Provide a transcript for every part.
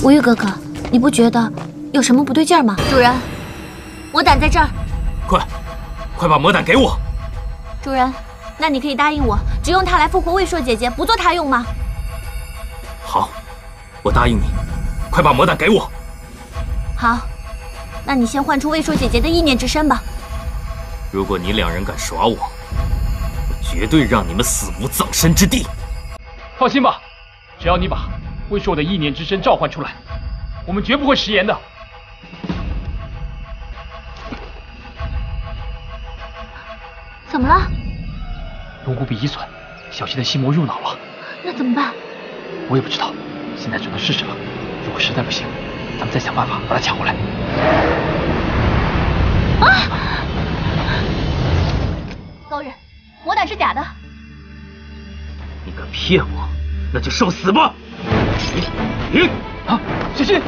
无欲哥哥，你不觉得有什么不对劲儿吗？主人，魔胆在这儿。 快把魔胆给我！ 主人，那你可以答应我，只用它来复活魏硕姐姐，不做她用吗？ 好，我答应你。快把魔胆给我！ 好，那你先唤出魏硕姐姐的意念之身吧。 如果你两人敢耍我，我绝对让你们死无葬身之地。 放心吧，只要你把魏硕的意念之身召唤出来，我们绝不会食言的。 怎么了？ 龙骨壁遗损，小溪的心魔入脑了。 那怎么办？ 我也不知道，现在只能试试了。如果实在不行，咱们再想办法把他抢回来。 啊！高人，魔胆是假的。 你敢骗我，那就受死吧！ 啊，小心！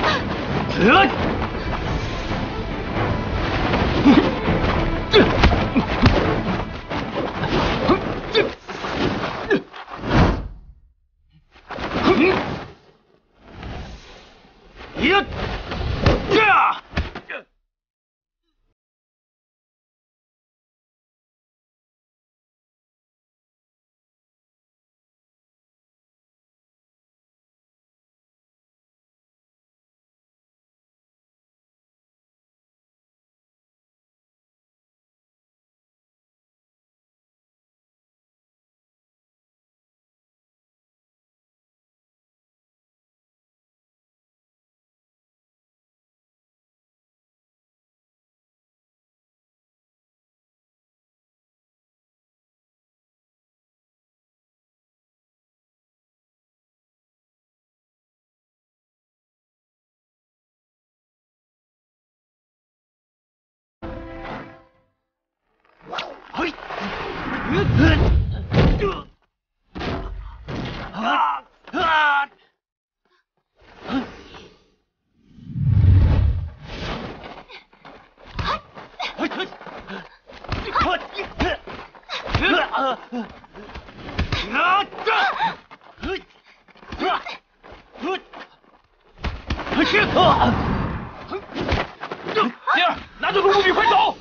灵儿，拿着龙骨笔，快走！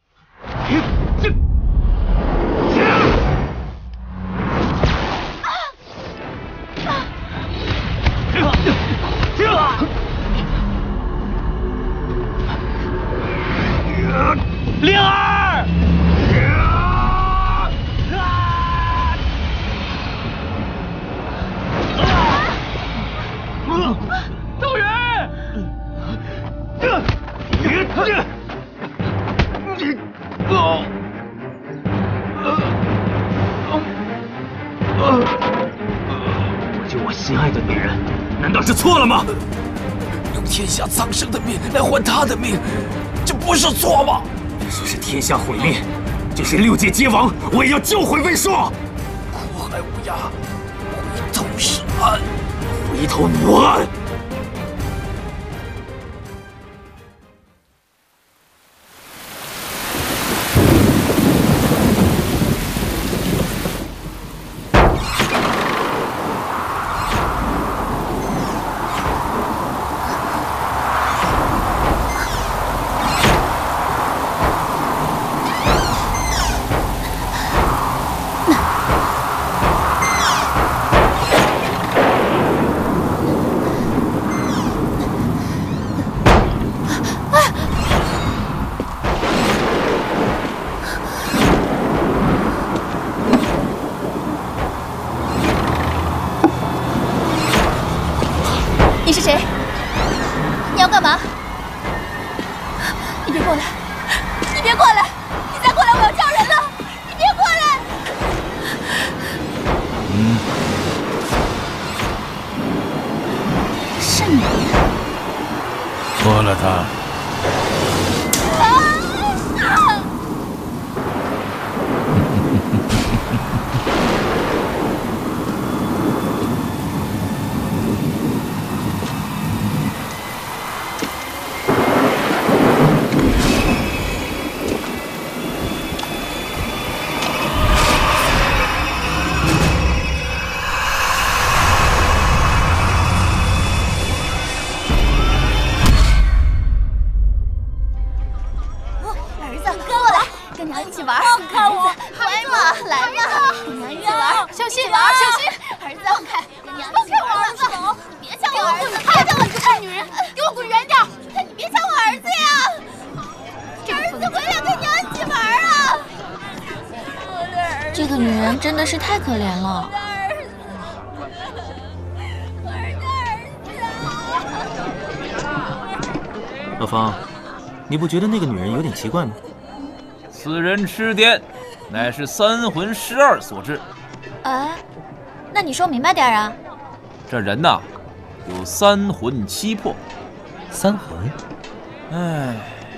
灵儿！道远！ 我救我心爱的女人，难道是错了吗？ 用天下苍生的命来换他的命，这不是错吗？ 即使天下毁灭，就是6界皆亡，我也要救回魏硕。 苦海无涯，回头是岸。 回头无岸。 你是谁？你要干嘛？你别过来！你别过来！你再过来，我要叫人了！你别过来！是你。 脱了他。 心，小心！儿子，放开！放开我儿子！别抢我儿子！看见我你个笨女人，给我滚远点！你别抢我儿子呀！儿子回来跟娘一起玩啊！这个女人真的是太可怜了。 阿芳，你不觉得那个女人有点奇怪吗？ 此人痴癫，乃是三魂失二所致。 哎，那你说明白点啊！ 这人呐，有三魂七魄。 三魂？ 哎，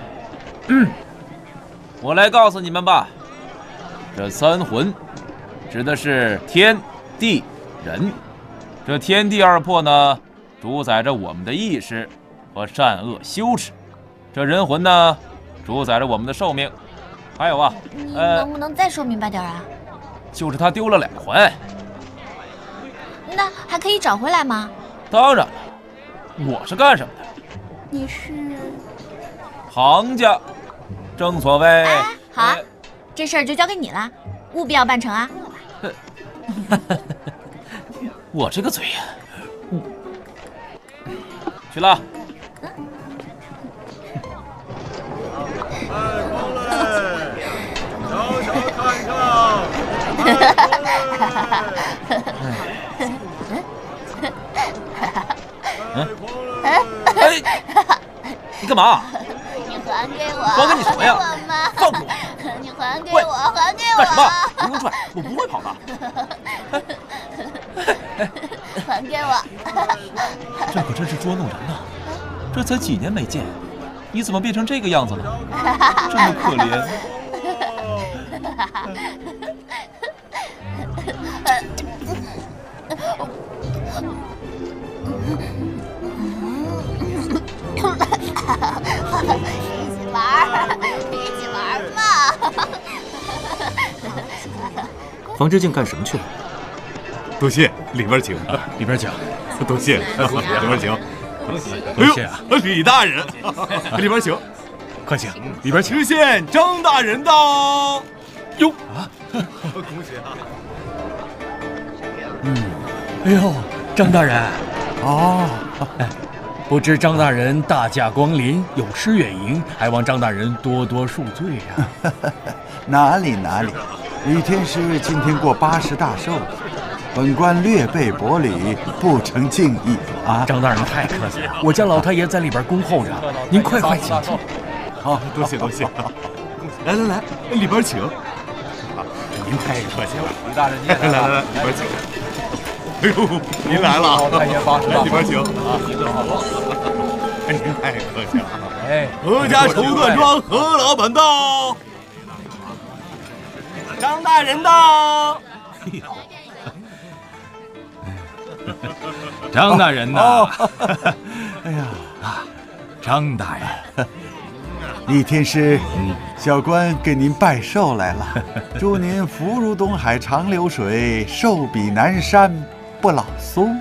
我来告诉你们吧，这三魂指的是天、地、人。这天地二魄呢，主宰着我们的意识和善恶修持；这人魂呢，主宰着我们的寿命。还有啊， 你能不能再说明白点啊？ 就是他丢了2魂。 那还可以找回来吗？ 当然了，我是干什么的？ 你是行家，正所谓。 哎，好啊，这事儿就交给你了，务必要办成啊！ 我这个嘴呀，去了。 瞧瞧看看， 哎，你干嘛？ 你还给我！ 还给你什么呀？放开我！ 你还给我！还给我！ 干什么？不用拽，我不会跑的。 还给我！ 这可真是捉弄人呐！这才几年没见，你怎么变成这个样子了？这么可怜。 一起玩嘛！ 方知敬干什么去了？ 多谢，里边请， 里边请。 多谢，里边请。 多谢啊， 李大人，里边请， 快请，里边请。 知县张大人到。 哟啊！ 恭喜啊！ 哎呦，张大人，哦，不知张大人大驾光临，有失远迎，还望张大人多多恕罪呀。 哪里，李天师今天过80大寿，本官略备薄礼，不成敬意啊。 张大人太客气了，我家老太爷在里边恭候着，您快请进。 好，多谢。来，里边请。 您太客气了， 李大人您也来了， 里边请。哎呦，您来了， 老太爷80大寿， 里边请。 您好。 您太客气了。 哎， 何家绸缎庄何老板到。张大人到。 张大人呐！ 哎呀， 张大人， 李天师，小官给您拜寿来了，祝您福如东海长流水，寿比南山不老松。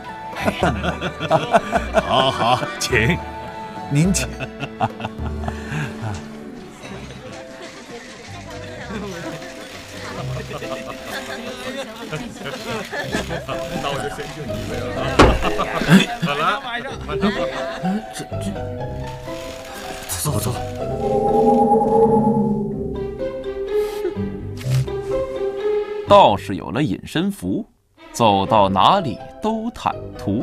好，请您请。 那我就先敬你一杯了。 走。 道士有了隐身符，走到哪里都坦途。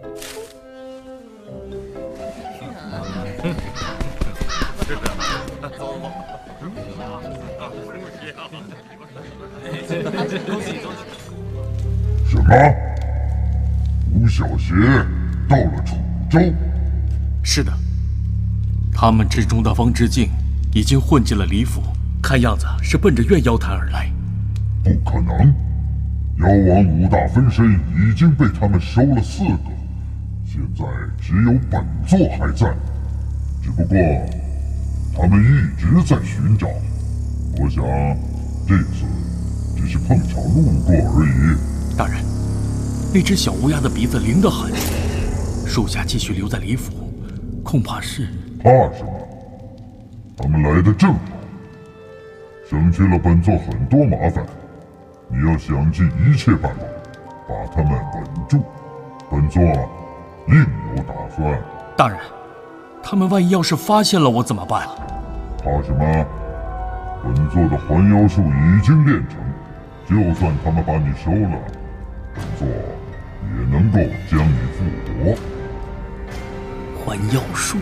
什么？吴小邪到了楚州？ 是的，他们之中的方知敬已经混进了李府，看样子是奔着怨妖坛而来。 不可能，妖王5大分身已经被他们收了4个，现在只有本座还在。只不过他们一直在寻找，我想这次只是碰巧路过而已。 大人，那只小乌鸦的鼻子灵得很，属下继续留在李府，恐怕是…… 怕什么？他们来得正好，省去了本座很多麻烦。你要想尽一切办法把他们稳住。本座另有打算。 大人，他们万一要是发现了我怎么办？ 怕什么？本座的还妖术已经练成，就算他们把你收了，本座也能够将你复活。 还妖术，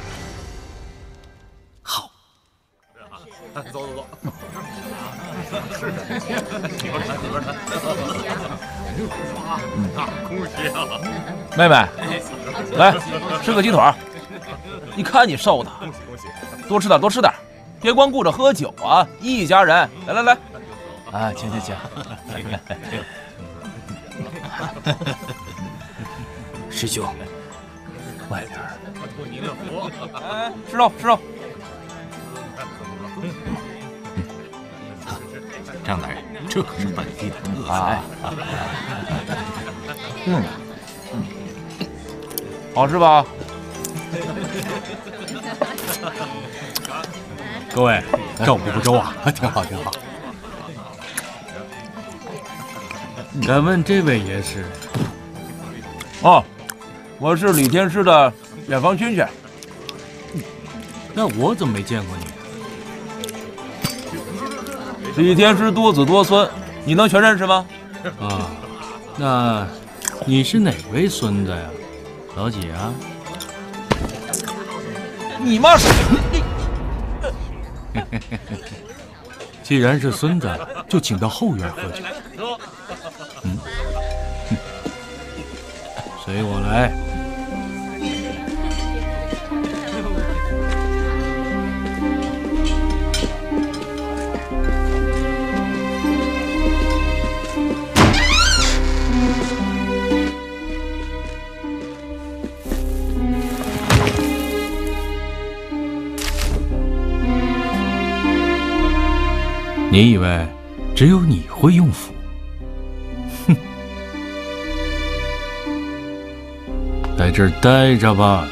好。 走。是的，里边谈。恭喜啊！ 妹妹，来吃个鸡腿。你看你瘦的， 恭喜！ 多吃点，多吃点，别光顾着喝酒啊！一家人，来，啊，请。 师兄，外边托您的福。 哎，吃肉。 张大人，这可是本地的特菜。 好吃吧？ 各位，照顾不周啊？ 挺好。 敢问这位爷是？ 哦，我是李天师的远房亲戚。 那我怎么没见过你？ 李天师多子多孙，你能全认识吗？ 啊，那你是哪位孙子呀？老几啊？ 你妈是！ 既然是孙子，就请到后院喝酒。随我来。你以为只有你会用符？哼，在这儿待着吧。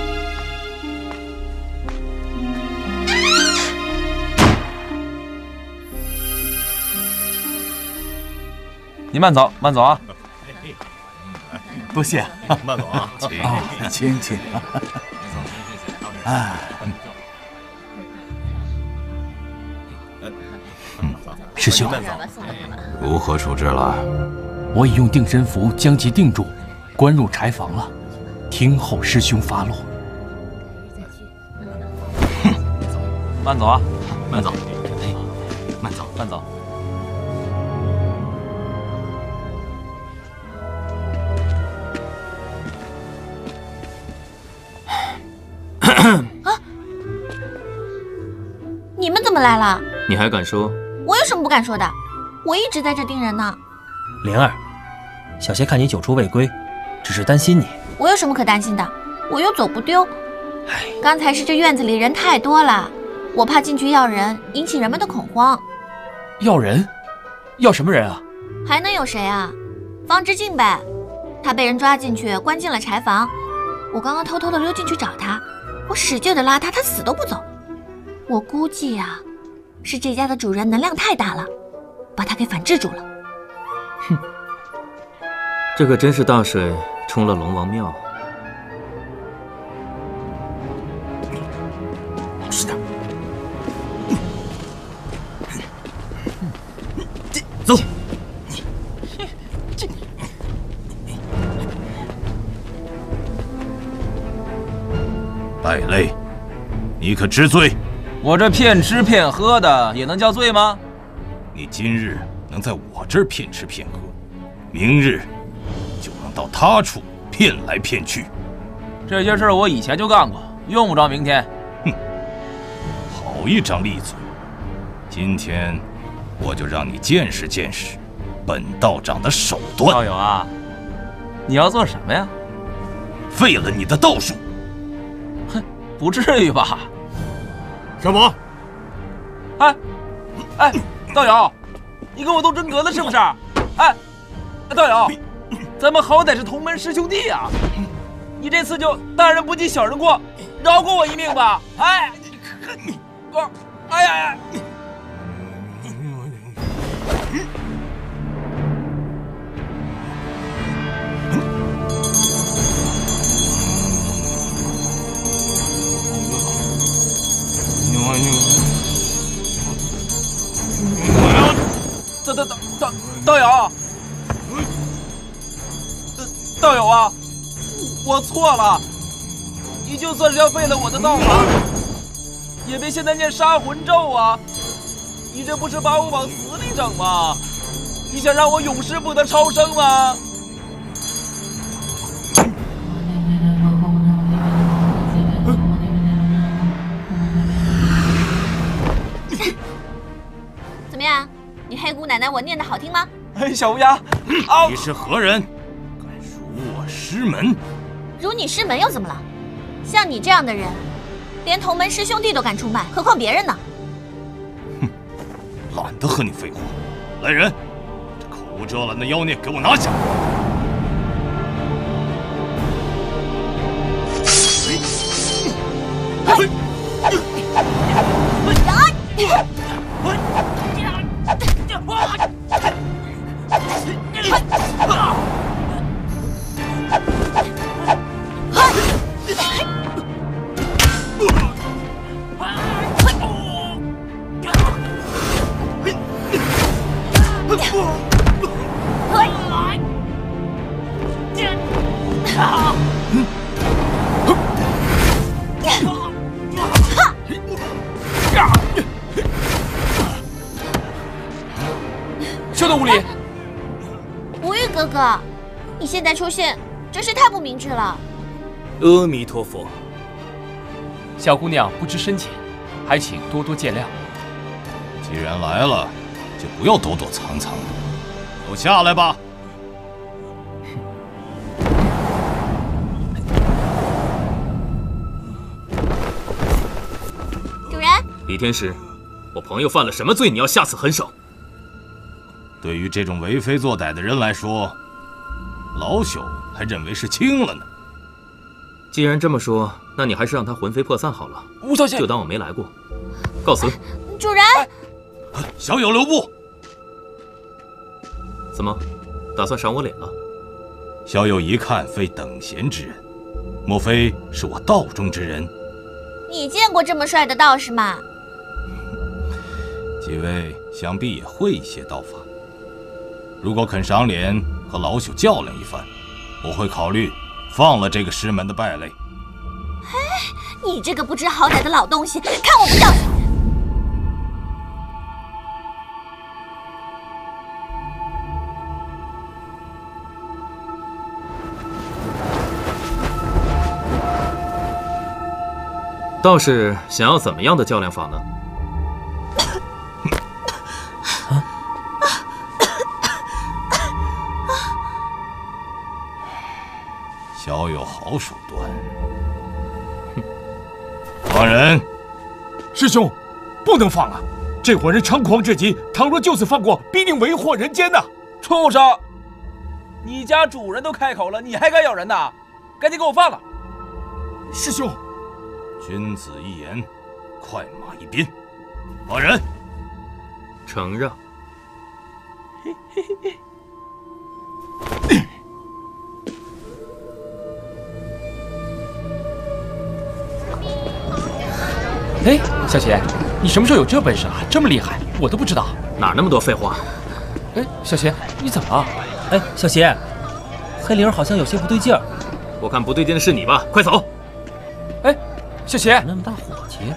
你慢走啊！ 多谢， 慢走啊， 请。啊。 师兄，如何处置了？ 我已用定身符将其定住，关入柴房了，听候师兄发落。 慢走啊！ 慢走。 你们怎么来了？ 你还敢说？ 我有什么不敢说的？我一直在这盯人呢。 灵儿，小邪看你久出未归，只是担心你。 我有什么可担心的？我又走不丢。刚才是这院子里人太多了，我怕进去要人，引起人们的恐慌。 要人？要什么人啊？ 还能有谁啊？方之敬呗，他被人抓进去，关进了柴房。我刚刚偷偷的溜进去找他，我使劲的拉他，他死都不走。我估计啊，是这家的主人能量太大了，把他给反制住了。 哼，这可真是大水冲了龙王庙。 是的。走。败类，你可知罪？ 我这骗吃骗喝的也能叫罪吗？ 你今日能在我这儿骗吃骗喝，明日就能到他处骗来骗去。 这些事儿我以前就干过，用不着明天。 哼，好一张利嘴！今天我就让你见识见识本道长的手段。 道友啊，你要做什么呀？ 废了你的道术！ 哼，不至于吧？ 什么？ 哎，道友，你跟我斗真格的是不是？哎，道友，咱们好歹是同门师兄弟啊！你这次就大人不计小人过，饶过我一命吧！哎，我，哎呀！ 道友啊，我错了，你就算是要废了我的道法，也别现在念杀魂咒啊！你这不是把我往死里整吗？你想让我永世不得超生吗？ 怎么样？你黑姑奶奶我念的好听吗？ 哎，小乌鸦， 你是何人？敢辱我师门？ 辱你师门又怎么了？像你这样的人，连同门师兄弟都敢出卖，何况别人呢？ 哼，懒得和你废话。来人，这口无遮拦的妖孽给我拿下！ 休得无礼！ 无欲哥哥，你现在出现真是太不明智了。 阿弥陀佛， 小姑娘不知深浅，还请多多见谅。 既然来了，就不要躲躲藏藏的，都下来吧。 主人， 李天师，我朋友犯了什么罪？你要下此狠手？ 对于这种为非作歹的人来说，老朽还认为是轻了呢。 既然这么说，那你还是让他魂飞魄散好了。 吴小姐， 就当我没来过。告辞。 主人， 小友留步。 怎么，打算赏我脸了？ 小友一看非等闲之人，莫非是我道中之人？ 你见过这么帅的道士吗？ 几位想必也会一些道法。如果肯赏脸和老朽较量一番，我会考虑放了这个师门的败类。 你这个不知好歹的老东西，看我不教训你！ 道士想要怎么样的较量法呢？ 小友好手段。放人！ 师兄，不能放啊！这伙人猖狂至极，倘若就此放过，必定为祸人间呐！ 畜生！你家主人都开口了，你还敢咬人呐？赶紧给我放了！ 师兄， 君子一言，快马一鞭。放人！ 承让。 哎，小邪，你什么时候有这本事啊？这么厉害，我都不知道。 哪那么多废话？ 哎，小邪，你怎么了？ 哎，小邪，黑灵儿好像有些不对劲儿。 我看不对劲的是你吧？快走！ 哎，小邪， 那么大火气。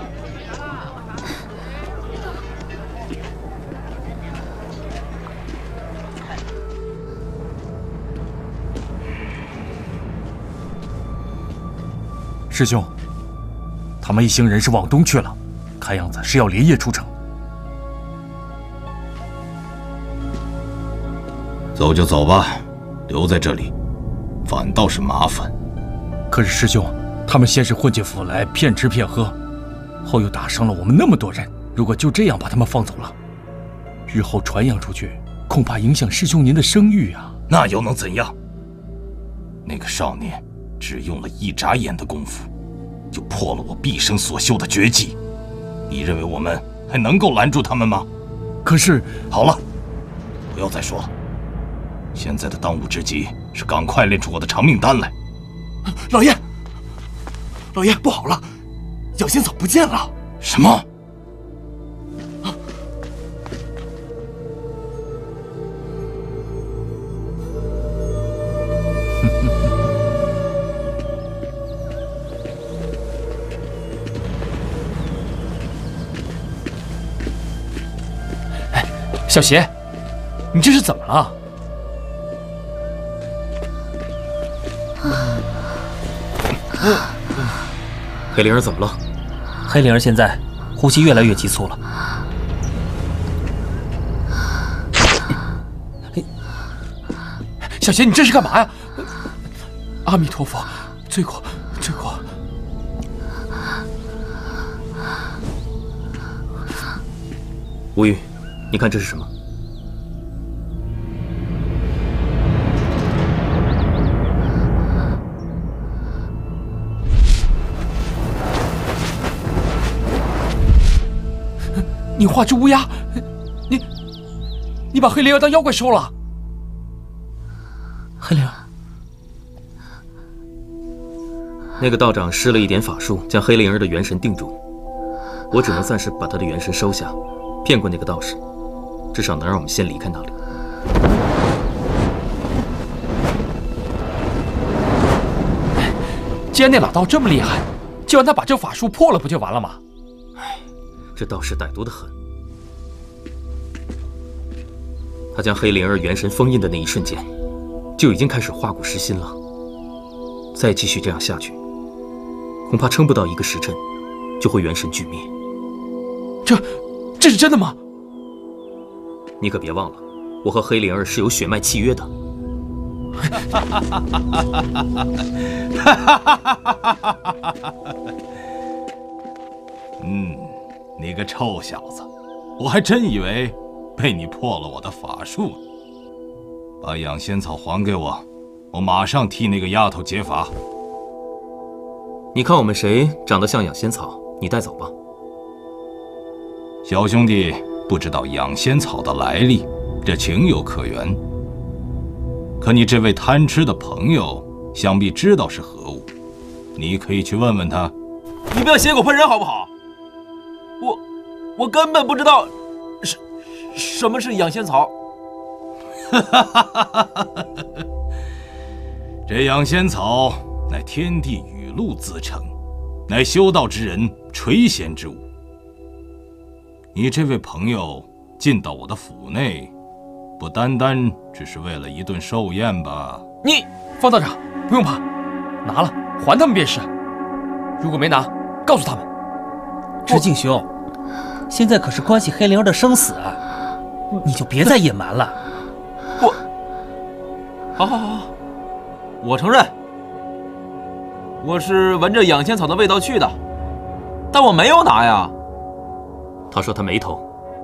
师兄，他们一行人是往东去了，看样子是要连夜出城。 走就走吧，留在这里反倒是麻烦。 可是师兄，他们先是混进府来骗吃骗喝，后又打伤了我们那么多人，如果就这样把他们放走了，日后传扬出去，恐怕影响师兄您的声誉啊。 那又能怎样？那个少年只用了一眨眼的功夫，就破了我毕生所修的绝技。你认为我们还能够拦住他们吗？ 可是， 好了，不要再说了。现在的当务之急是赶快练出我的长命丹来。 老爷，老爷，不好了，咬仙草不见了！ 什么？ 小邪，你这是怎么了？ 黑灵儿怎么了？ 黑灵儿现在呼吸越来越急促了。 小邪，你这是干嘛呀？阿弥陀佛，罪过，罪过。 无语，你看这是什么？ 你画只乌鸦，你把黑灵儿当妖怪收了？ 黑灵儿， 那个道长施了一点法术，将黑灵儿的元神定住。我只能暂时把他的元神收下，骗过那个道士，至少能让我们先离开那里。 既然那老道这么厉害，就让他把这法术破了，不就完了吗？ 这道士歹毒得很。他将黑灵儿元神封印的那一瞬间，就已经开始化骨噬心了。再继续这样下去，恐怕撑不到1个时辰，就会元神俱灭。这是真的吗？你可别忘了，我和黑灵儿是有血脉契约的。 你个臭小子，我还真以为被你破了我的法术呢。把养仙草还给我，我马上替那个丫头解法。 你看我们谁长得像养仙草，你带走吧。 小兄弟不知道养仙草的来历，这情有可原。可你这位贪吃的朋友，想必知道是何物，你可以去问问他。 你不要血口喷人好不好？我根本不知道什么是养仙草。 这养仙草乃天地雨露自成，乃修道之人垂涎之物。你这位朋友进到我的府内，不单单只是为了一顿寿宴吧？ 你方道长不用怕，拿了还他们便是。如果没拿，告诉他们。 知敬兄，现在可是关系黑灵儿的生死啊，你就别再隐瞒了。 好，我承认，我是闻着养仙草的味道去的，但我没有拿呀。 他说他没偷。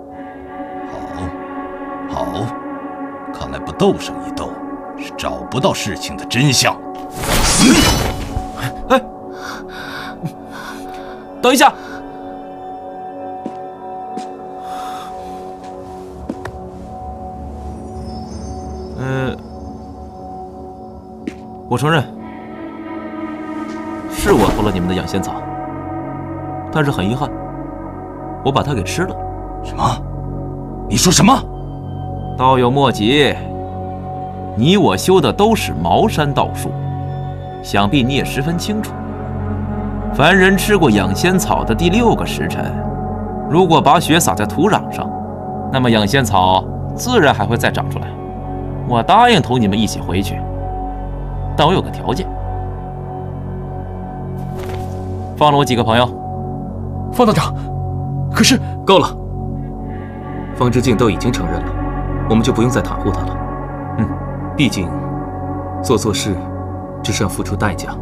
好，看来不斗上一斗，是找不到事情的真相。 哎，等一下。我承认，是我偷了你们的养仙草，但是很遗憾，我把它给吃了。 什么？你说什么？ 道友莫急，你我修的都是茅山道术，想必你也十分清楚。凡人吃过养仙草的第6个时辰，如果把血撒在土壤上，那么养仙草自然还会再长出来。我答应同你们一起回去，但我有个条件，放了我几个朋友。 方道长，可是够了。方知敬都已经承认了，我们就不用再袒护他了。毕竟做错事只是要付出代价。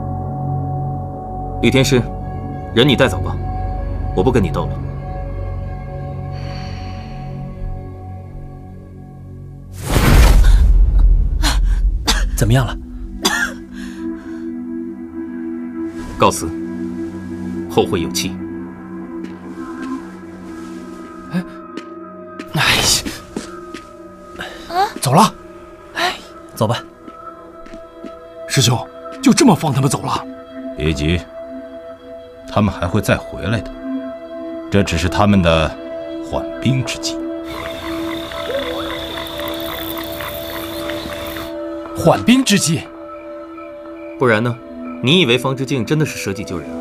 李天师，人你带走吧，我不跟你斗了。 怎么样了？ 告辞，后会有期。 走了。 走吧。 师兄，就这么放他们走了？ 别急，他们还会再回来的，这只是他们的缓兵之计。 缓兵之计？ 不然呢？你以为方知敬真的是舍己救人啊？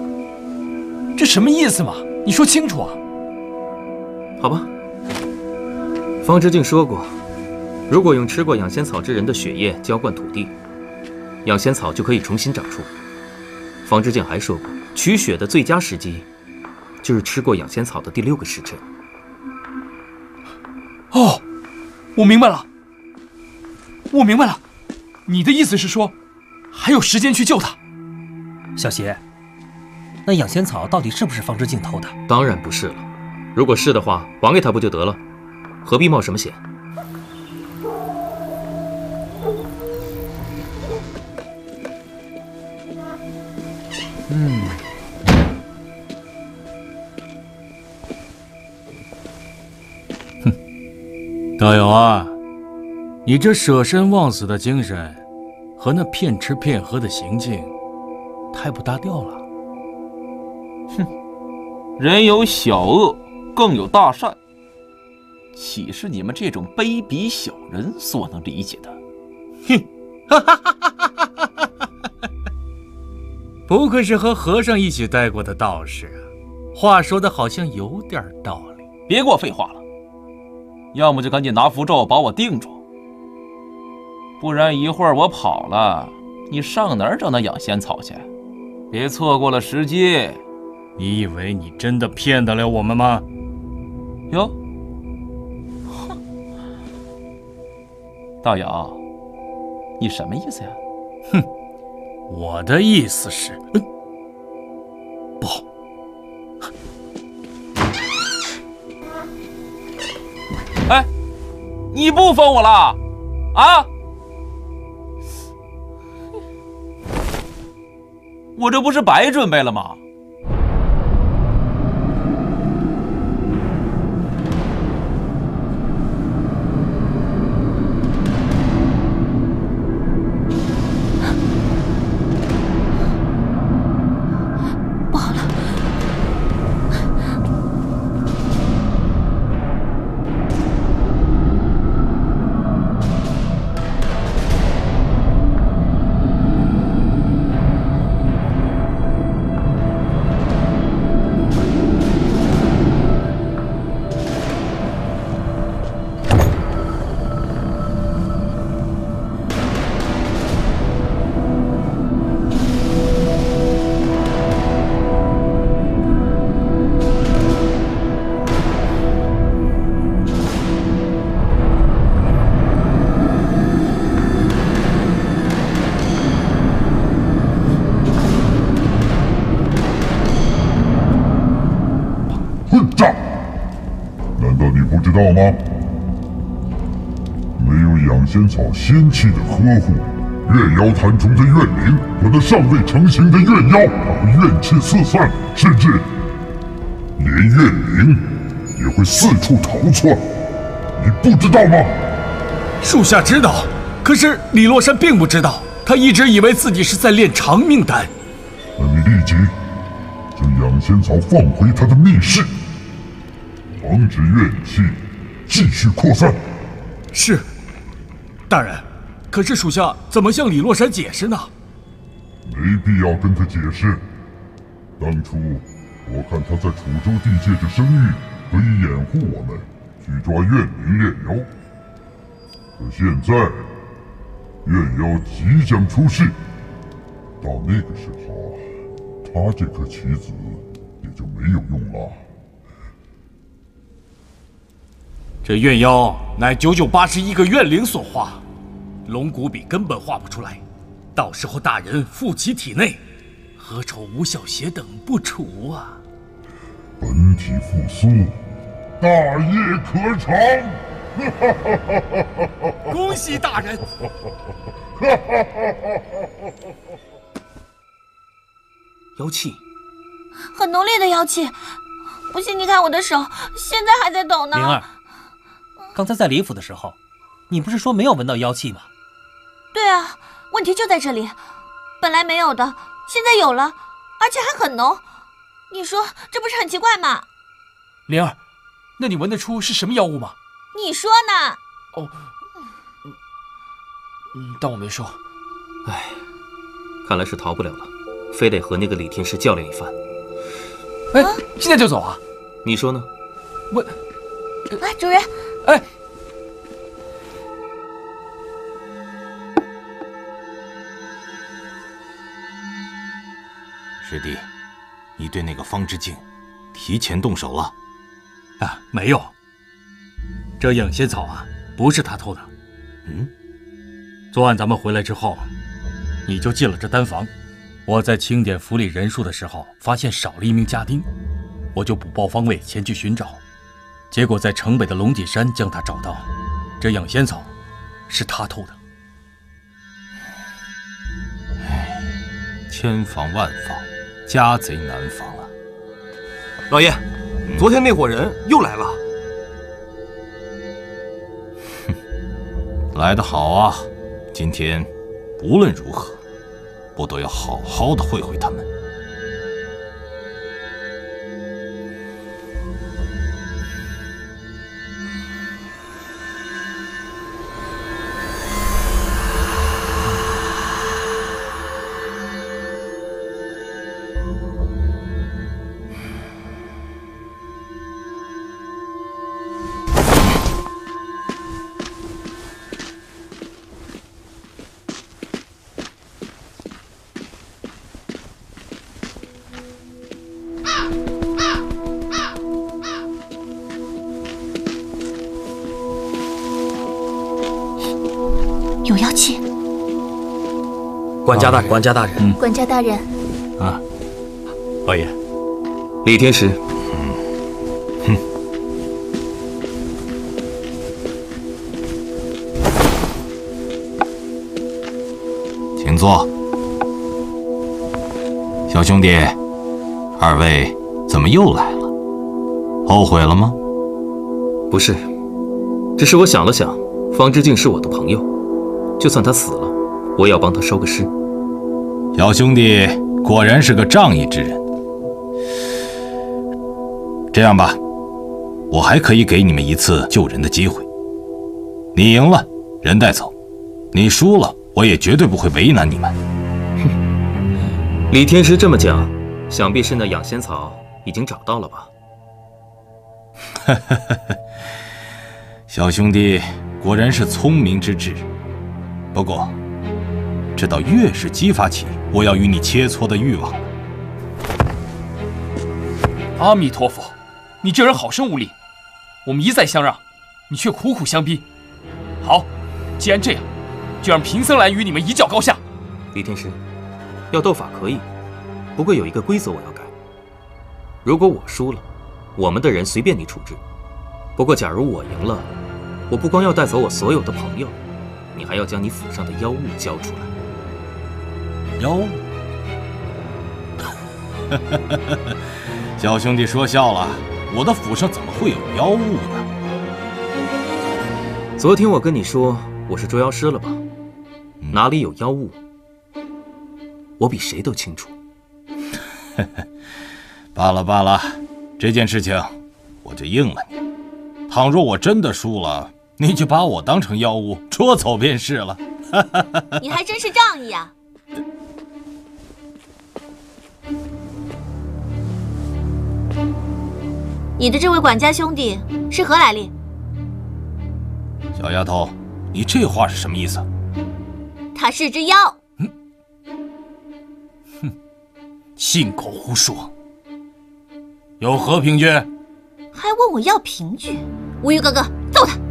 这什么意思嘛？你说清楚啊！ 好吧， 方知敬说过，如果用吃过养仙草之人的血液浇灌土地，养仙草就可以重新长出。方知敬还说过，取血的最佳时机就是吃过养仙草的第6个时辰。 哦，我明白了，你的意思是说，还有时间去救他？ 小邪，那养仙草到底是不是方知敬偷的？ 当然不是了，如果是的话，还给他不就得了？何必冒什么险？ 道友啊，你这舍身忘死的精神，和那骗吃骗喝的行径，太不搭调了。 哼，人有小恶，更有大善，岂是你们这种卑鄙小人所能理解的？ 哼，不愧是和和尚一起待过的道士啊，话说的好像有点道理。 别给我废话了，要么就赶紧拿符咒把我定住，不然一会儿我跑了，你上哪儿找那养仙草去？别错过了时机。 你以为你真的骗得了我们吗？ 哟，哼，道友，你什么意思呀？ 哼，我的意思是，不好。 哎，你不封我了啊？我这不是白准备了吗？ 不好了！ 知道吗？没有养仙草仙气的呵护，怨妖弹中的怨灵和那尚未成型的怨妖，它会怨气四散，甚至连怨灵也会四处逃窜。你不知道吗？ 属下知道，可是李洛山并不知道，他一直以为自己是在炼长命丹。 那你立即将养仙草放回他的密室，防止怨气继续扩散。 是，大人。可是属下怎么向李洛山解释呢？ 没必要跟他解释。当初我看他在楚州地界的声誉可以掩护我们去抓怨灵炼妖，可现在怨妖即将出世，到那个时候，他这颗棋子也就没有用了。 这怨妖乃981个怨灵所化，龙骨笔根本画不出来，到时候大人附其体内，何愁吴小邪等不除啊？ 本体复苏，大业可长。 恭喜大人！妖气， 很浓烈的妖气，不信你看我的手，现在还在抖呢。 灵儿，刚才在李府的时候，你不是说没有闻到妖气吗？ 对啊，问题就在这里，本来没有的，现在有了，而且还很浓。你说这不是很奇怪吗？ 灵儿，那你闻得出是什么妖物吗？ 你说呢？ 哦，当我没说。 唉，看来是逃不了了，非得和那个李天师较量一番。 哎，现在就走啊？ 你说呢？ 我， 哎，主人， 哎， 师弟，你对那个方之敬提前动手了？ 啊，没有。这养仙草啊，不是他偷的。昨晚咱们回来之后，你就进了这丹房。我在清点府里人数的时候，发现少了一名家丁，我就补报方位前去寻找，结果在城北的龙脊山将他找到。这养仙草是他偷的。 千防万防，家贼难防啊！ 老爷，昨天那伙人又来了。 来得好啊！今天无论如何，我都要好好的会会他们。 有妖气。 管家大人，管家大人， 管家大人。 啊， 老爷， 李天石。 请坐。小兄弟，二位怎么又来了？后悔了吗？ 不是，只是我想了想，方之敬是我的朋友，就算他死了，我也要帮他收个尸。 小兄弟果然是个仗义之人。这样吧，我还可以给你们一次救人的机会。你赢了，人带走；你输了，我也绝对不会为难你们。 李天师这么讲，想必是那养仙草已经找到了吧？ 小兄弟果然是聪明之至。不过，这倒越是激发起我要与你切磋的欲望。 阿弥陀佛，你这人好生无礼！我们一再相让，你却苦苦相逼。好，既然这样，就让贫僧来与你们一较高下。 李天师，要斗法可以，不过有一个规则我要改。如果我输了，我们的人随便你处置。不过假如我赢了，我不光要带走我所有的朋友，你还要将你府上的妖物交出来。 妖物？小兄弟说笑了，我的府上怎么会有妖物呢？ 昨天我跟你说我是捉妖师了吧？哪里有妖物，我比谁都清楚。 罢了罢了，这件事情我就应了你。倘若我真的输了，你就把我当成妖物捉走便是了。 你还真是仗义啊！你的这位管家兄弟是何来历？ 小丫头，你这话是什么意思？ 他是只妖。 信口胡说！有何凭据？ 还问我要凭据？无鱼哥哥，揍他！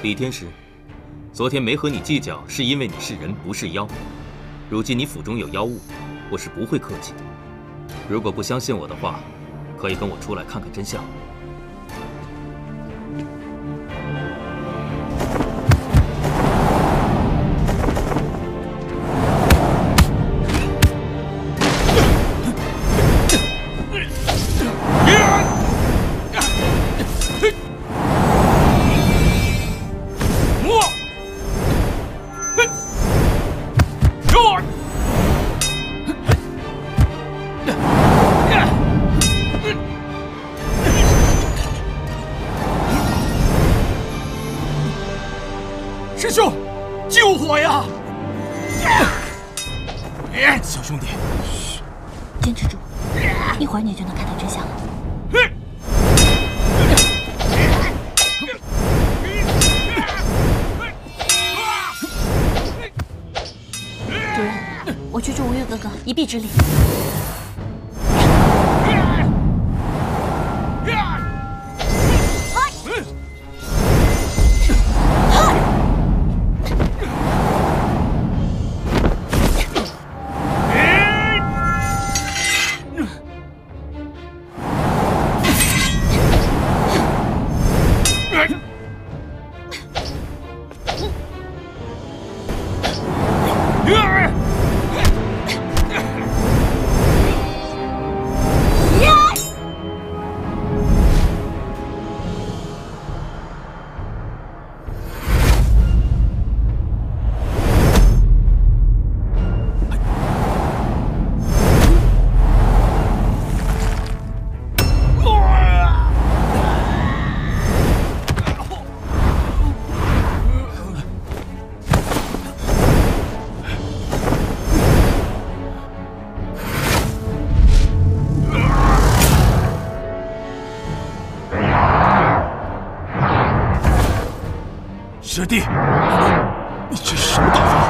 李天石，昨天没和你计较，是因为你是人不是妖。如今你府中有妖物，我是不会客气。如果不相信我的话，可以跟我出来看看真相。 师兄，救火呀！ 小兄弟， 坚持住，一会儿你就能看到真相了。主人，我去助吴越哥哥一臂之力。 师弟，你这是什么道法？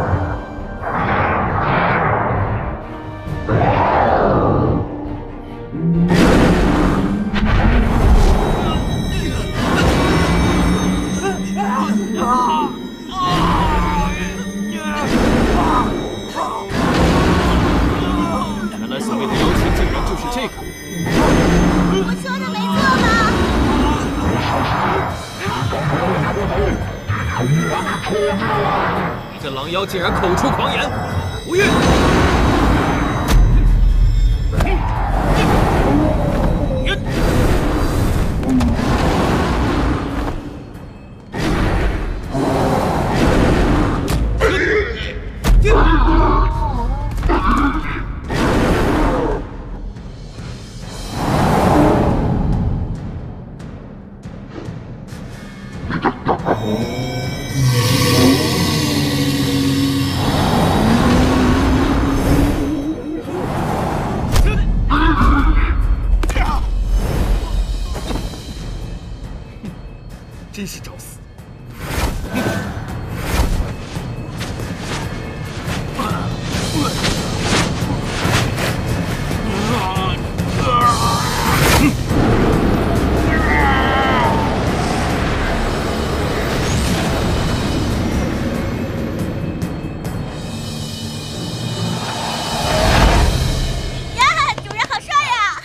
原来所谓的妖气竟然就是这个。 我说的没错吧？ 你这狼妖竟然口出狂言！吴越，真是找死！ 呀，主人好帅呀！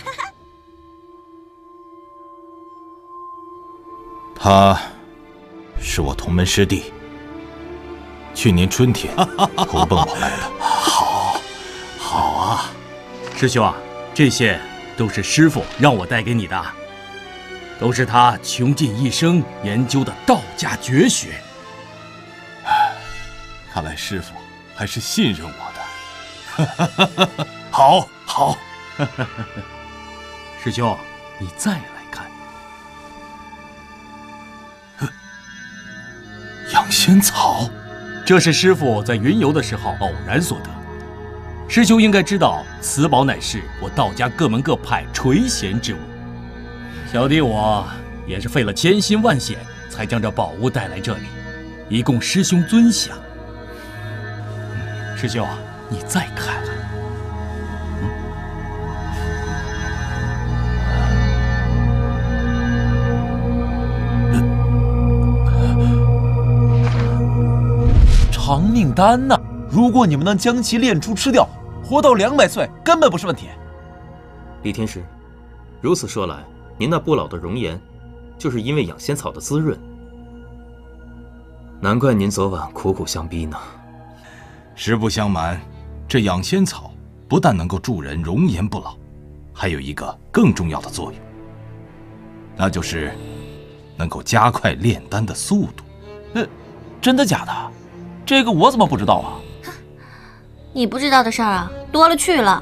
他是我同门师弟，去年春天投奔我来的。 好啊，师兄啊，这些都是师傅让我带给你的，都是他穷尽一生研究的道家绝学。 看来师傅还是信任我的。 好，师兄，你再来看。 养仙草， 这是师傅在云游的时候偶然所得。师兄应该知道，此宝乃是我道家各门各派垂涎之物。小弟我也是费了千辛万险，才将这宝物带来这里，以供师兄尊享。师兄，你再看看。 长命丹呐！如果你们能将其炼出吃掉，活到200岁根本不是问题。 李天师，如此说来，您那不老的容颜，就是因为养仙草的滋润。难怪您昨晚苦苦相逼呢。 实不相瞒，这养仙草不但能够助人容颜不老，还有一个更重要的作用，那就是能够加快炼丹的速度。 真的假的？这个我怎么不知道啊？ 你不知道的事儿啊，多了去了。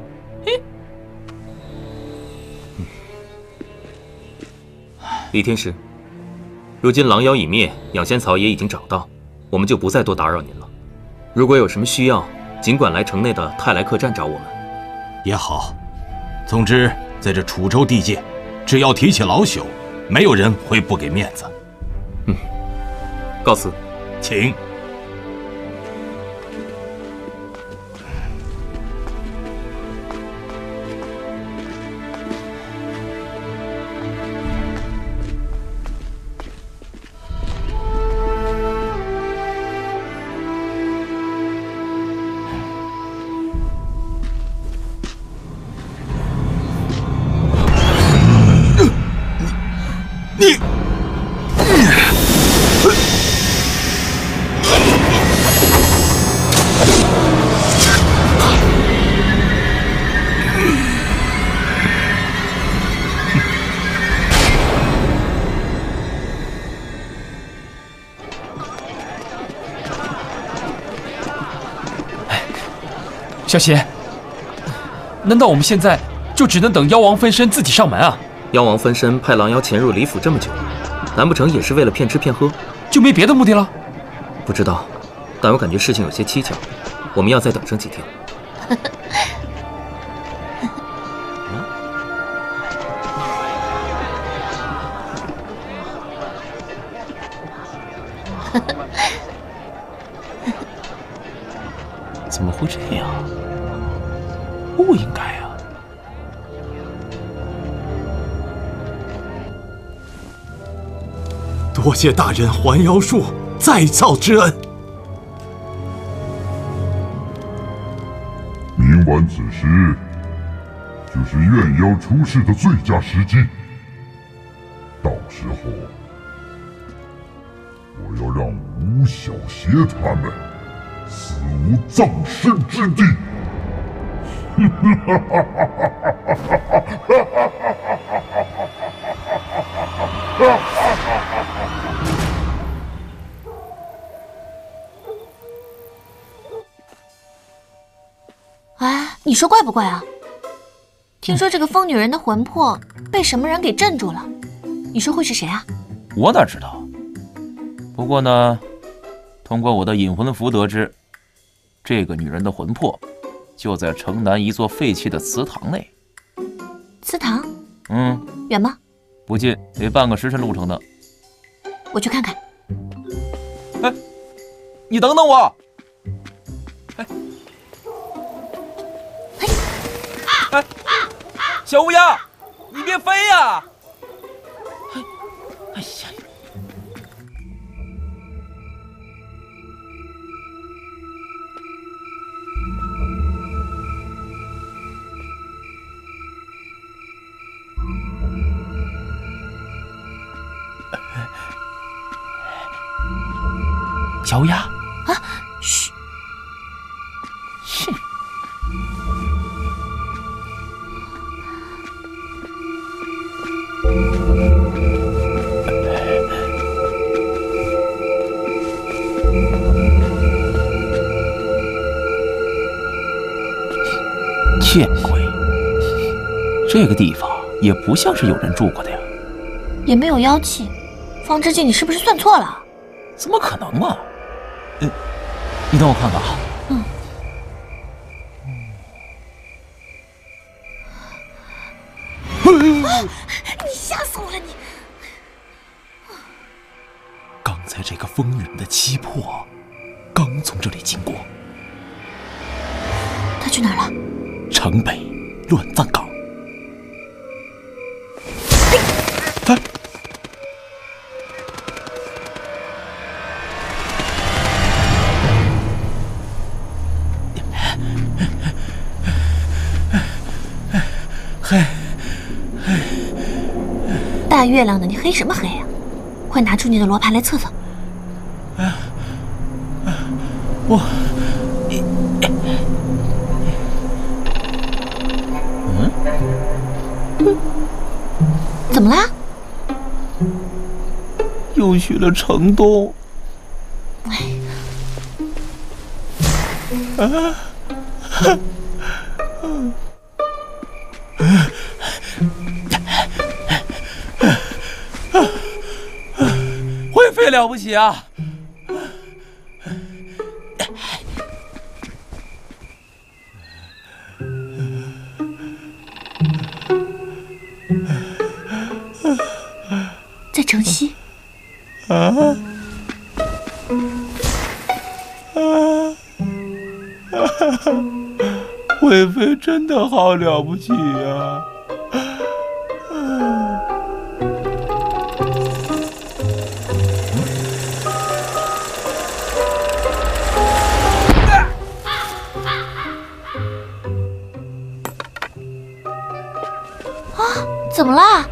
李天师，如今狼妖已灭，养仙草也已经找到，我们就不再多打扰您了。如果有什么需要，尽管来城内的泰来客栈找我们。 也好，总之在这楚州地界，只要提起老朽，没有人会不给面子。 告辞， 请。 小邪，难道我们现在就只能等妖王分身自己上门啊？ 妖王分身派狼妖潜入李府这么久，难不成也是为了骗吃骗喝？ 就没别的目的了？ 不知道，但我感觉事情有些蹊跷，我们要再等上几天。 怎么会这样？不应该啊！ 多谢大人还妖术再造之恩。 明晚此时，就是怨妖出世的最佳时机。到时候，我要让吴小邪他们死无葬身之地。 哎，你说怪不怪啊？听说这个疯女人的魂魄被什么人给镇住了，你说会是谁啊？ 我哪知道？不过呢，通过我的引魂符得知，这个女人的魂魄就在城南一座废弃的祠堂内。 祠堂？远吗？ 不近，得半个时辰路程呢。 我去看看。 哎，你等等我！哎，小乌鸦，你别飞呀！哎呀！小乌鸦啊，嘘， 是。见鬼！这个地方也不像是有人住过的呀， 也没有妖气。方知镜，你是不是算错了？ 怎么可能啊？你等我看看啊。 你吓死我了你！ 刚才这个疯女人的七魄刚从这里经过。 她去哪儿了？ 城北乱葬岗。 大月亮呢，你黑什么黑呀？快拿出你的罗盘来测测。怎么啦？ 又去了城东。会飞了不起啊！ 在城西。 会飞真的好了不起呀！ 怎么了？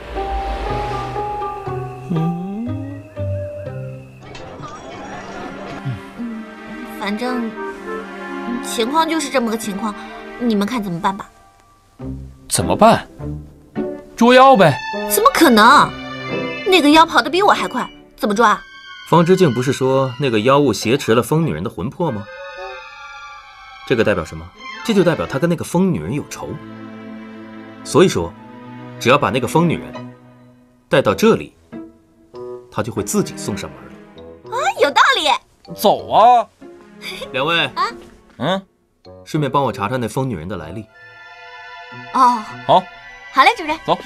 反正情况就是这么个情况，你们看怎么办吧？ 怎么办？捉妖呗？ 怎么可能？那个妖跑得比我还快，怎么抓？ 方知镜不是说那个妖物挟持了疯女人的魂魄吗？这个代表什么？这就代表他跟那个疯女人有仇。所以说，只要把那个疯女人带到这里，他就会自己送上门了。 啊，有道理。 走啊！ 两位啊， 顺便帮我查查那疯女人的来历。 哦， 好， 好嘞，主任。 走。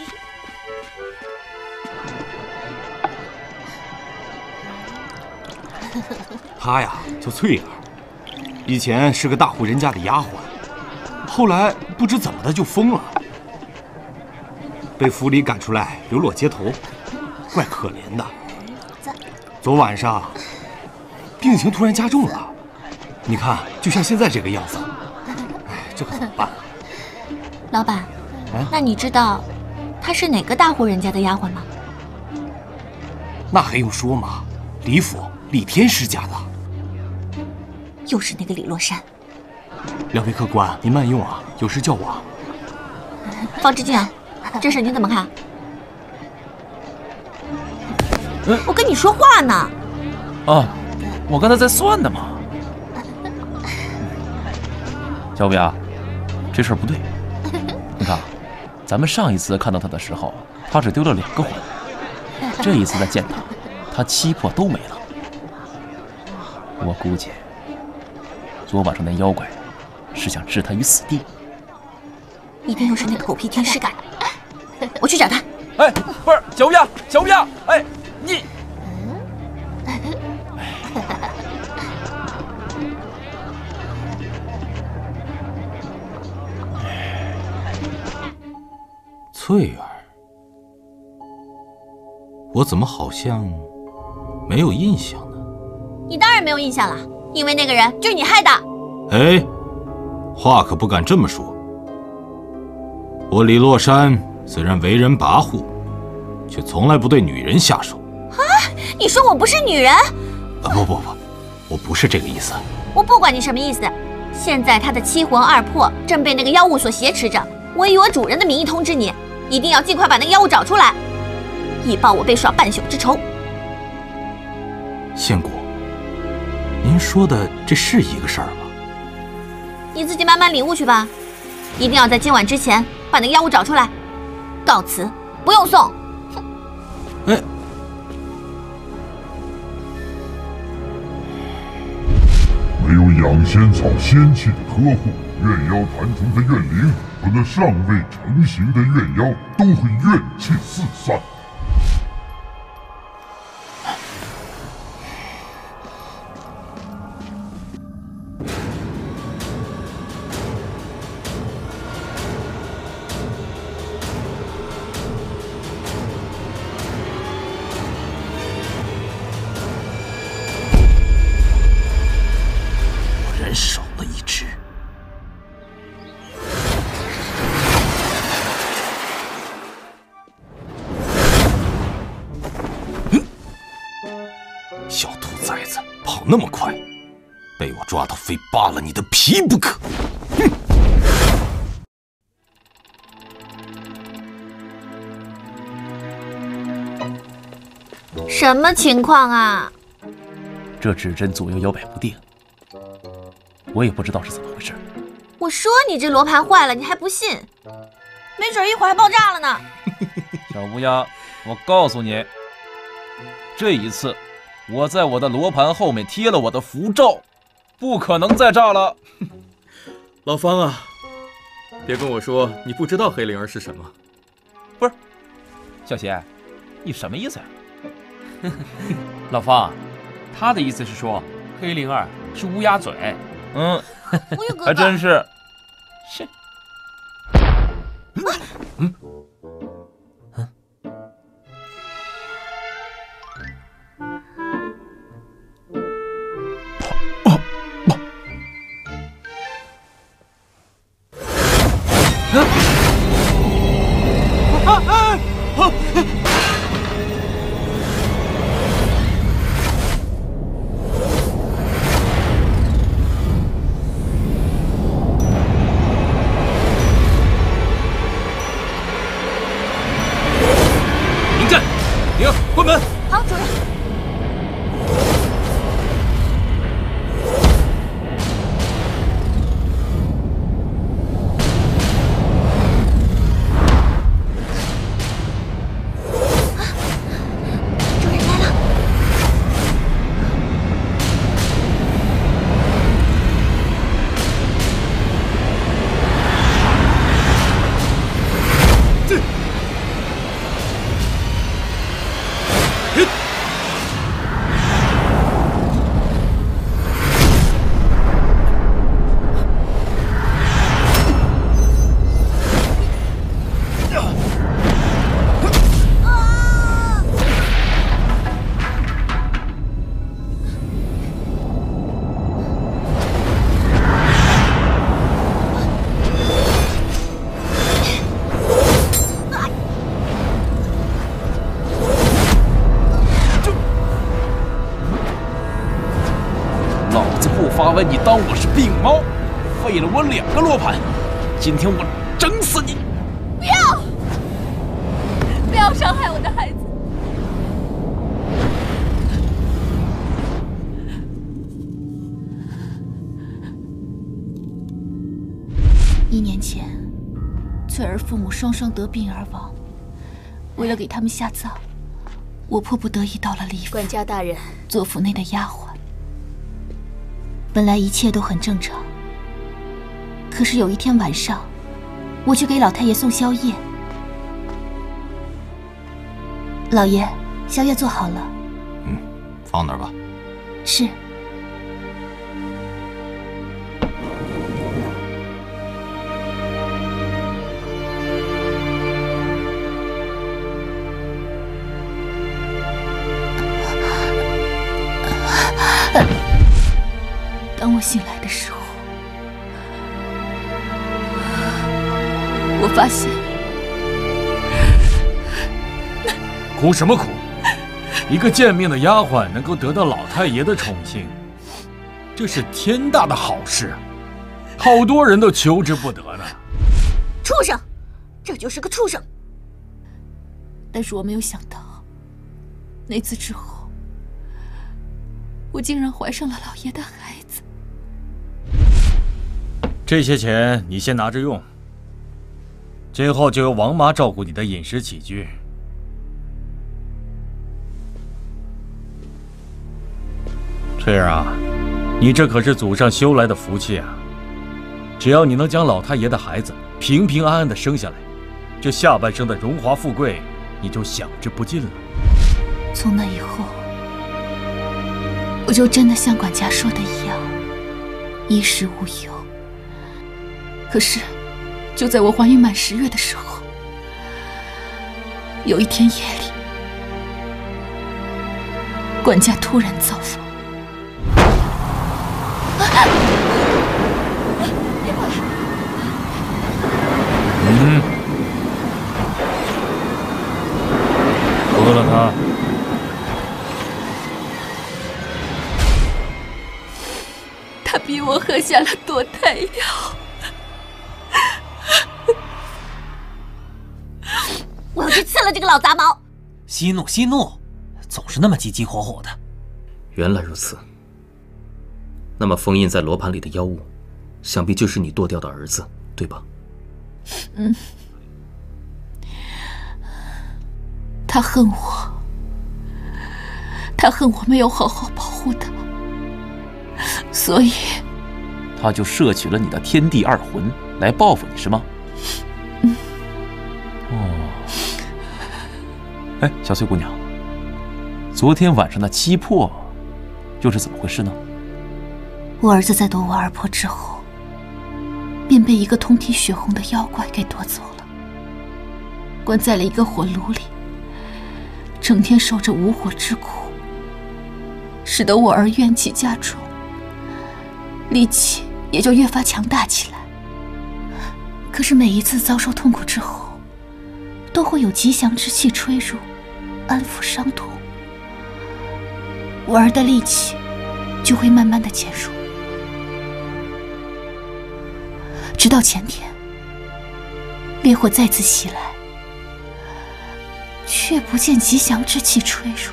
她呀叫翠儿，以前是个大户人家的丫鬟，后来不知怎么的就疯了，被府里赶出来流落街头，怪可怜的。昨晚上病情突然加重了，你看就像现在这个样子。哎，这可怎么办啊？ 老板，那你知道她是哪个大户人家的丫鬟吗？ 那还用说吗？李府李天师家的。 又是那个李洛山。 两位客官，您慢用啊，有事叫我。 方知镜，这事你怎么看？我跟你说话呢。 啊，我刚才在算呢嘛。小比啊，这事儿不对。你看，咱们上一次看到他的时候，他只丢了2个魂，这一次再见他，他7魄都没了。我估计，昨晚上那妖怪是想置他于死地。 一定又是那个狗屁天师干的。我去找他。 哎，不是，小比啊，小比啊，哎，你。 翠儿，我怎么好像没有印象呢？ 你当然没有印象了，因为那个人就是你害的。 哎，话可不敢这么说。我李洛山虽然为人跋扈，却从来不对女人下手。 啊！你说我不是女人？ 不，我不是这个意思。 我不管你什么意思，现在他的7魂2魄正被那个妖物所挟持着，我以我主人的名义通知你，一定要尽快把那个妖物找出来，以报我被耍半宿之仇。 仙姑，您说的这是一个事儿吗？ 你自己慢慢领悟去吧，一定要在今晚之前把那个妖物找出来。告辞，不用送。 哎， 没有养仙草仙气的呵护，怨妖坛中的怨灵和那尚未成型的怨妖都会怨气四散。 少了一只。 那么快，被我抓到非扒了你的皮不可！哼！ 什么情况啊？ 这指针左右摇摆不定，我也不知道是怎么回事。 我说你这罗盘坏了，你还不信？没准一会儿还爆炸了呢。 小乌鸦，我告诉你，这一次我在我的罗盘后面贴了我的符咒，不可能再炸了。 老方啊，别跟我说你不知道黑灵儿是什么。 不是，小邪，你什么意思呀？ 老方，他的意思是说黑灵儿是乌鸦嘴。 嗯， 乌鸦哥哥还真是。是。 关门！ 好，主任。主人来了。 发问你当我是病猫，废了我2个罗盘，今天我整死你！ 不要！不要伤害我的孩子！ 1年前，翠儿父母双双得病而亡。为了给他们下葬，我迫不得已到了李府。 管家大人， 做府内的丫鬟。本来一切都很正常，可是有一天晚上，我去给老太爷送宵夜。老爷，宵夜做好了。 放那儿吧。 是。 当我醒来的时候，我发现， 哭什么哭？一个贱命的丫鬟能够得到老太爷的宠幸，这是天大的好事，好多人都求之不得呢。 畜生，这就是个畜生！但是我没有想到，那次之后，我竟然怀上了老爷的孩子。 这些钱你先拿着用，今后就由王妈照顾你的饮食起居。翠儿啊，你这可是祖上修来的福气啊！只要你能将老太爷的孩子平平安安的生下来，这下半生的荣华富贵你就享之不尽了。 从那以后，我就真的像管家说的一样，衣食无忧。 可是，就在我怀孕满10月的时候，有一天夜里，管家突然造访。别跑！ 喝了它。 他逼我喝下了堕胎药。 我要去刺了这个老杂毛！ 息怒，息怒，总是那么急急火火的。 原来如此。那么封印在罗盘里的妖物，想必就是你堕掉的儿子，对吧？ 嗯。他恨我，他恨我没有好好保护他，所以他就摄取了你的天地二魂来报复你，是吗？哦。哎，小翠姑娘，昨天晚上的七魄又是怎么回事呢？ 我儿子在夺我二婆之后，便被一个通体血红的妖怪给夺走了，关在了一个火炉里，整天受着无火之苦，使得我儿怨气加重，戾气也就越发强大起来。可是每一次遭受痛苦之后，都会有吉祥之气吹入，安抚伤痛，我儿的戾气就会慢慢的减弱。直到前天，烈火再次袭来，却不见吉祥之气吹入，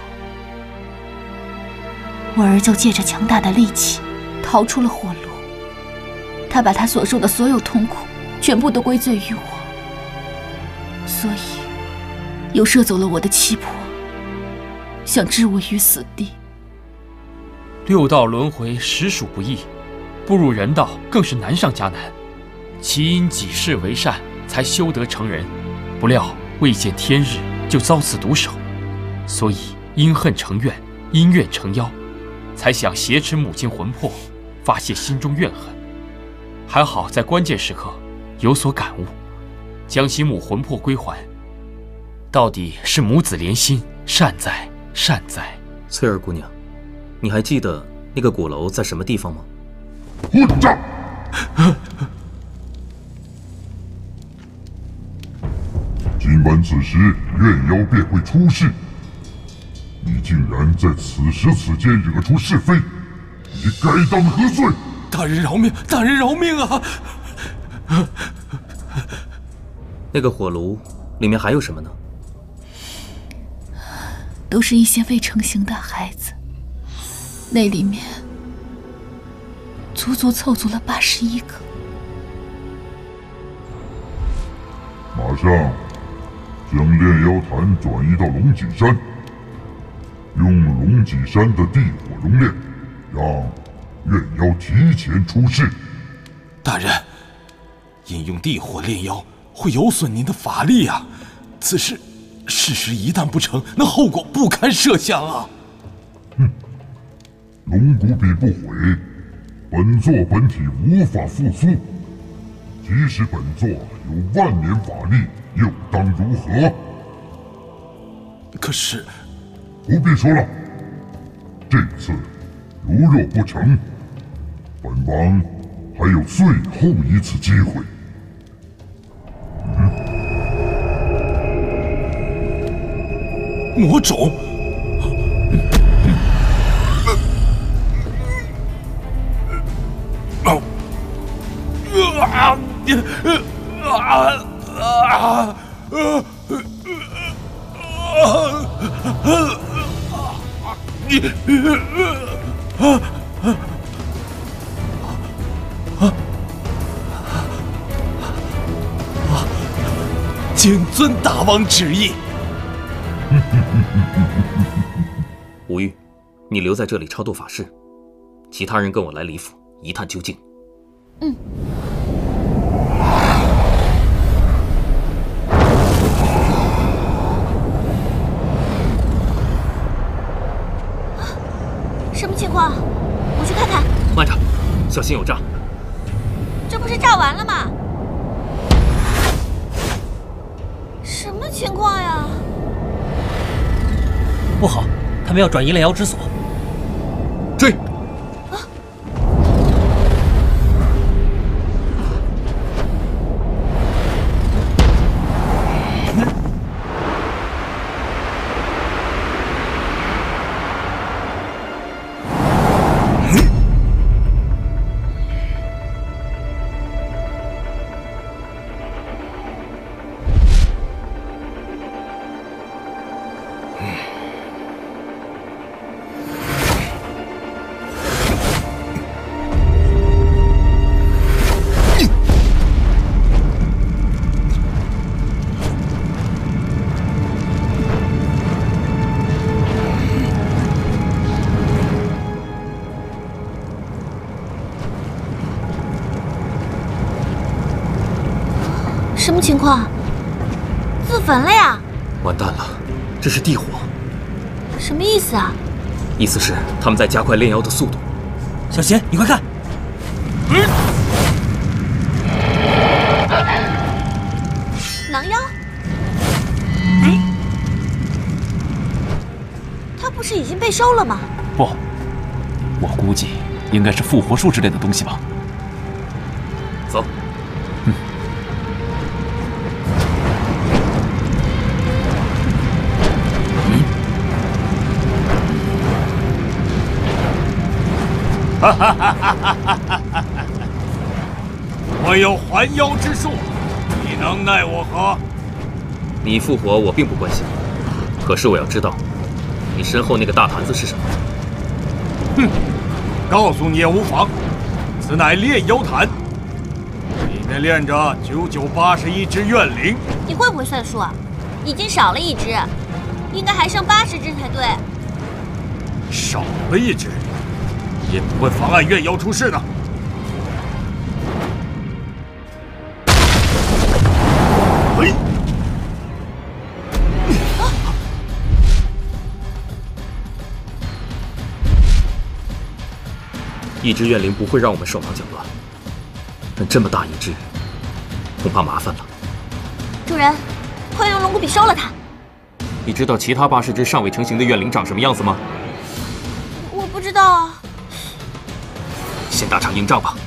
我儿就借着强大的戾气逃出了火炉。他把他所受的所有痛苦全部都归罪于我，所以又摄走了我的七魄，想置我于死地。 六道轮回实属不易，步入人道更是难上加难。其因己事为善，才修得成人，不料未见天日就遭此毒手，所以因恨成怨，因怨成妖，才想挟持母亲魂魄，发泄心中怨恨。还好在关键时刻有所感悟，将其母魂魄归还。到底是母子连心，善哉善哉。 翠儿姑娘，你还记得那个鼓楼在什么地方吗？ 混账！今晚此时，怨妖便会出世。你竟然在此时此间惹出是非，你该当何罪？ 大人饶命！大人饶命啊！ 那个火炉里面还有什么呢？ 都是一些未成型的孩子，那里面足足凑足了81个。 马上将炼妖坛转移到龙脊山，用龙脊山的地火熔炼，让怨妖提前出世。 大人，引用地火炼妖会有损您的法力啊！此事事实一旦不成，那后果不堪设想啊！ 哼，龙骨笔不毁，本座本体无法复苏。即使本座有万年法力，又当如何？ 可是， 不必说了。这次如若不成，本王还有最后一次机会。 魔种。谨遵大王旨意。 吴玉，你留在这里超度法事，其他人跟我来李府一探究竟。 嗯。 什么情况？我去看看。 慢着，小心有诈。 这不是炸完了吗？什么情况呀？ 不好，他们要转移炼妖之所。 追！ 什么情况？自焚了呀！ 完蛋了，这是地火。 什么意思啊？ 意思是他们在加快炼妖的速度。 小贤，你快看！ 狼妖？他不是已经被收了吗？ 不，我估计应该是复活术之类的东西吧。 走。 哈哈哈哈哈哈！我有还妖之术，你能奈我何？ 你复活我并不关心，可是我要知道，你身后那个大坛子是什么？ 哼，告诉你也无妨，此乃炼妖坛，里面炼着9981只怨灵。 你会不会算数啊？已经少了1只，应该还剩80只才对。 少了1只。也不会妨碍怨妖出世的。 一只怨灵不会让我们手忙脚乱，但这么大一只，恐怕麻烦了。 主人，快用龙骨笔收了它。 你知道其他80只尚未成型的怨灵长什么样子吗？ 我不知道啊。 先打场硬仗吧。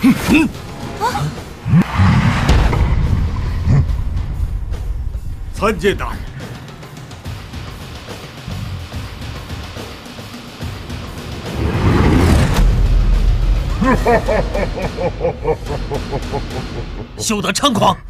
参见大人。 休得猖狂！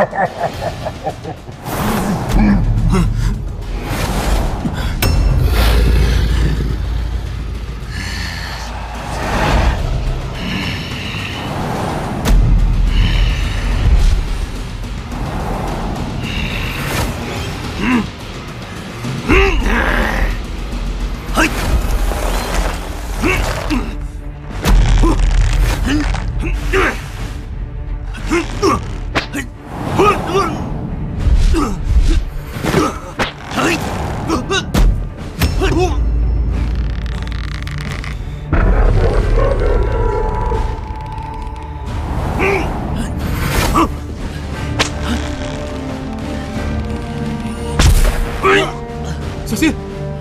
小心！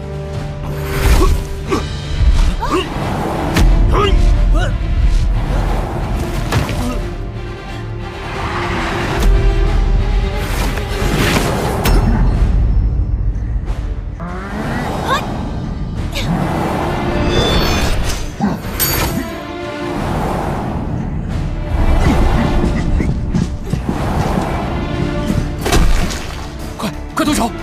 快动手！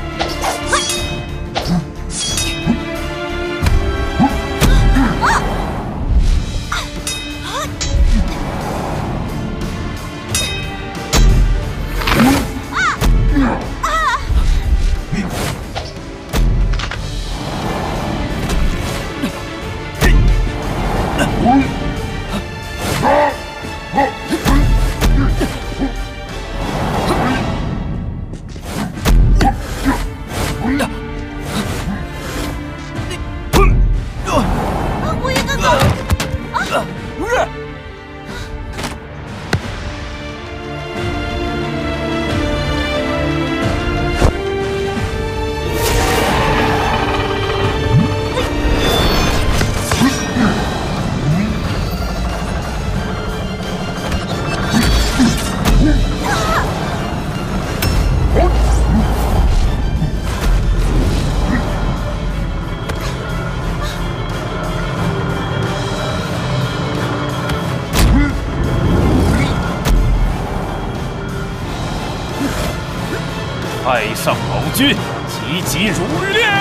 太上老君，急急如律令。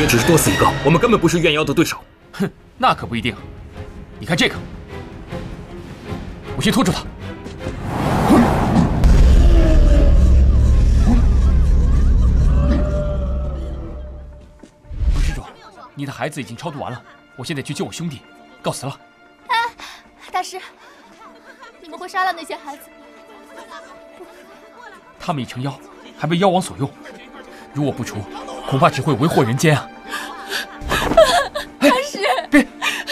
也只是多死一个，我们根本不是怨妖的对手。 哼，那可不一定。你看这个，我先拖住他。卢施主，你的孩子已经超度完了，我现在去救我兄弟，告辞了。 大师，你们会杀了那些孩子？ 他们已成妖，还被妖王所用，如果不除，恐怕只会为祸人间啊！ 大师， 别！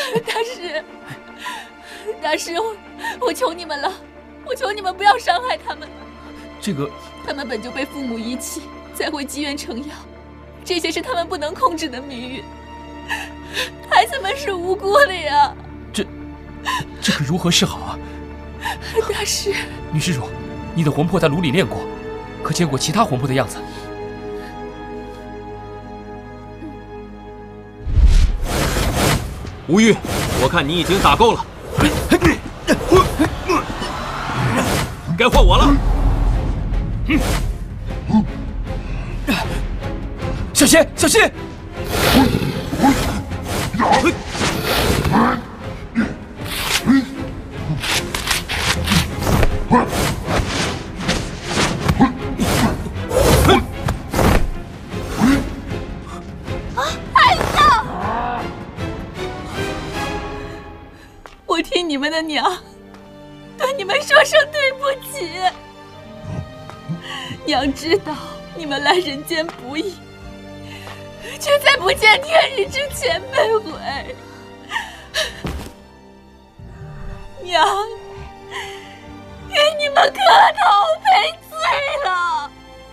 大师，我求你们了，我求你们不要伤害他们。 这个， 他们本就被父母遗弃，才会积怨成妖，这些是他们不能控制的命运。孩子们是无辜的呀！ 这可如何是好啊？ 大师， 女施主，你的魂魄在炉里练过，可见过其他魂魄的样子？ 吴玉，我看你已经打够了，该换我了。 小心，小心！ 孩子，我替你们的娘对你们说声对不起。娘知道你们来人间不易，却在不见天日之前被毁。娘，给你们磕头赔罪了。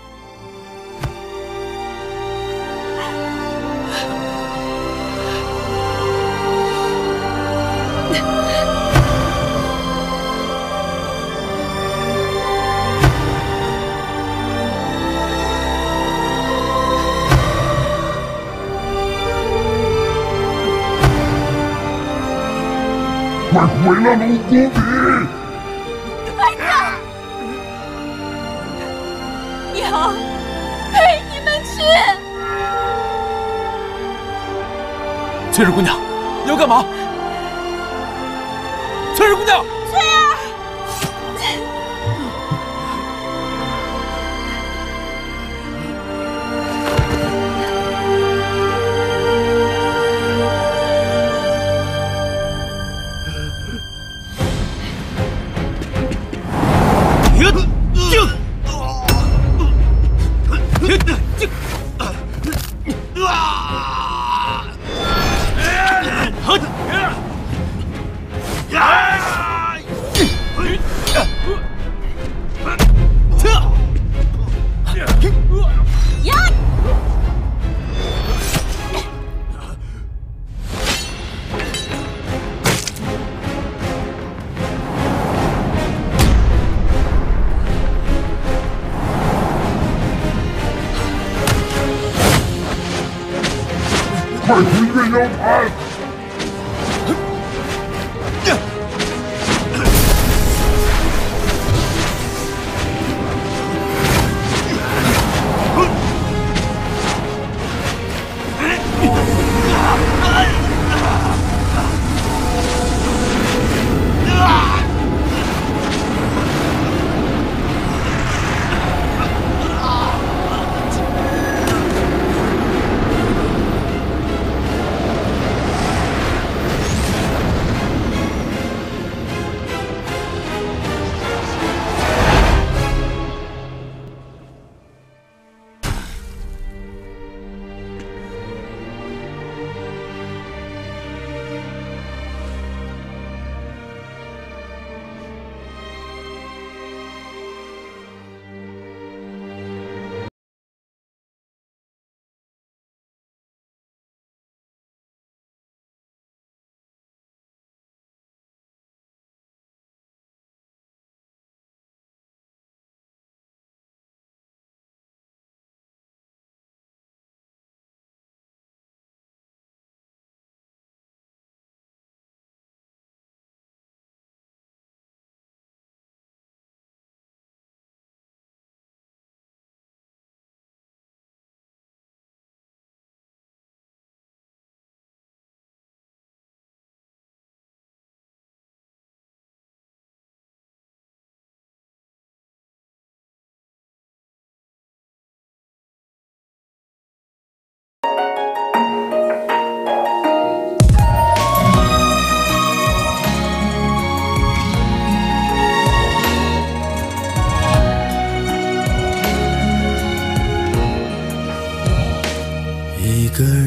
快毁了龙骨笔！ 孩子，娘，陪你们去。 翠儿姑娘，你要干嘛？翠儿姑娘， 翠儿。 快回月妖盘！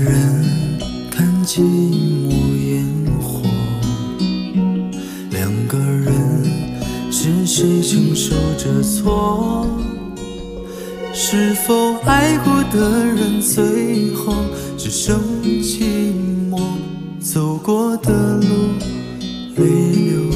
人看寂寞烟火，两个人是谁承受着错？是否爱过的人最后只剩寂寞？走过的路，泪流。